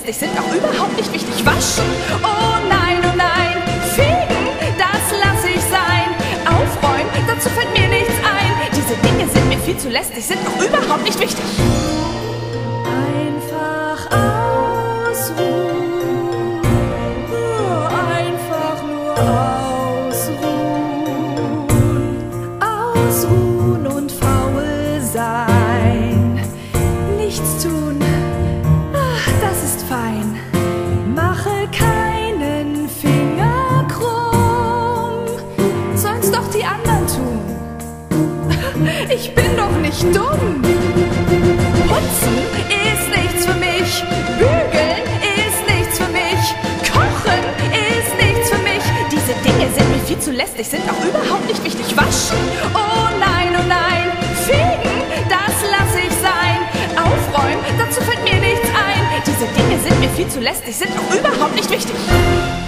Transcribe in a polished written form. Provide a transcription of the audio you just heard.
lästig, sind auch überhaupt nicht wichtig. Waschen, oh nein, fegen, das lasse ich sein. Aufräumen, dazu fällt mir nichts ein. Diese Dinge sind mir viel zu lästig, sind auch überhaupt nicht wichtig. Einfach ausruhen, einfach nur ausruhen. Ausruhen und faul sein. Nichts tun, ach, das ist fein. Mache keinen Finger krumm, sollen's doch die anderen tun. Ich bin doch nicht dumm. Putzen ist nichts für mich, bügeln ist nichts für mich, kochen ist nichts für mich. Diese Dinge sind mir viel zu lästig, sind auch überhaupt nicht wichtig. Waschen, oh nein, fegen, das lasse ich sein. Aufräumen, dazu fällt mir nichts ein. Diese Dinge sind mir viel zu lästig, sind auch überhaupt nicht wichtig.